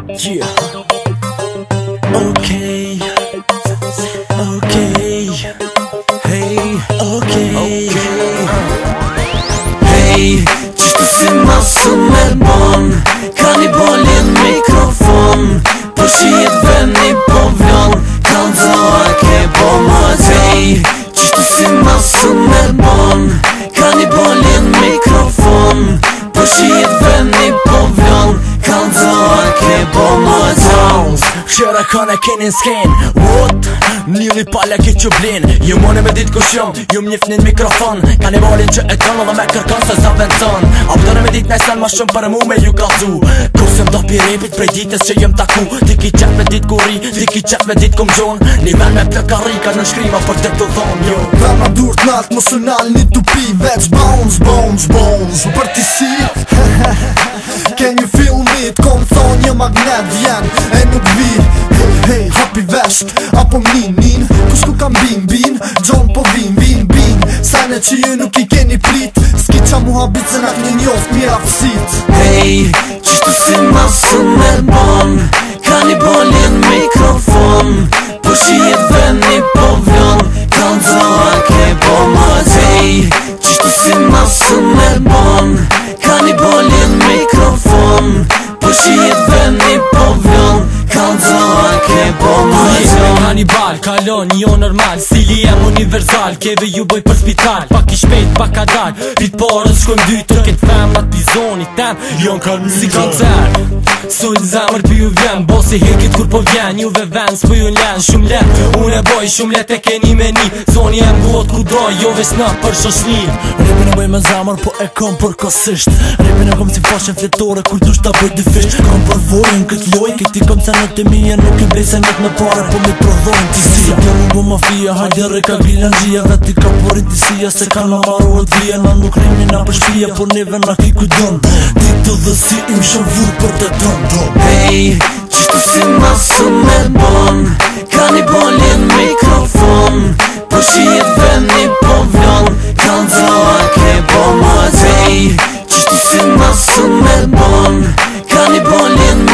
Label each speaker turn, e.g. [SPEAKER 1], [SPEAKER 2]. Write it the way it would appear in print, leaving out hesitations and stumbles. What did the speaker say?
[SPEAKER 1] Yeah. Okay. Okay. Hey. Okay. Hey, qishtë si masë me bon Ka një bolin mikrofon Po shijet veni po vlon Kalzoa ke po mos Hey, qishtë si masë me bon Ka një bolin mikrofon Po shijet veni po vlon Kalzoa ke po mos Shëra kone keni n'sken What? Njëri pala ke që blin Ju mone me dit ku shumë Ju m'njif një mikrofon Ka një bolin që e tonë dhe me kërkon se zavën ton A pëdore me dit najsan ma shumë për mu me ju kalzu Kur se m'do pi repit prej ditës që jem taku Ti ki qep me dit ku ri Ti ki qep me dit ku m'gjon Një ven me plëkari ka në shkrima për të të thonë jo
[SPEAKER 2] Vema dur t'nalt mosunal një tupi Veç bones, bones, bones Për t'i si Can you feel me? T'kom thonë një magnet vjen E nuk vi Hey, hey, hapi vesht Apo nin Kus ku kam bin Gjon po vin Sane që ju nuk I keni prit S'ki qa mu habit se nak një njoft mira fësit
[SPEAKER 1] Hey, qishtë si masë me bon Ka një bolin mikrofon Po shijet veni po vlon Kalzoa ke po mos Hey, qishtë si masë me bon Ka një bolin mikrofon Po shijet veni po vlon Kalzoa ke po mos
[SPEAKER 3] Kanibal, kalon, jo normal Stili jem universal, keve ju boj për spital Pak I shpejt, pak a dal Prit porës shkojmë dy të këtë femrat bizonit tem Jon kanë si koncert Sull zemër për ju vjen Bosi hekit kur po vjen Juve vens për ju len Shumë let Unë e boj shumë let e keni me ni Zoni e mbot ku doj Jo veç në për shoshni
[SPEAKER 1] Repin e boj me zemër po e kom për kosisht Repin e kom si fashen fletore Kur dush ta bëj dëfisht Kom për vojnë këtë loj Këti kom se në të mija Nuk I bej se net në pare Po me prodhojnë t'i si Të më bu mafia Hajde reka bilan gjia Veti ka porin t'i sia Se ka në maru e dhia Na nuk rejmi na për shpia Por neve na ki kujton Ti të dhe si im shavur për të ton Hey, qishtë si masë me bon Ka një bolin mikrofon Po shijet veni po vlon Kalzoa ke po mos Hey, qishtë si masë me bon Ka një bolin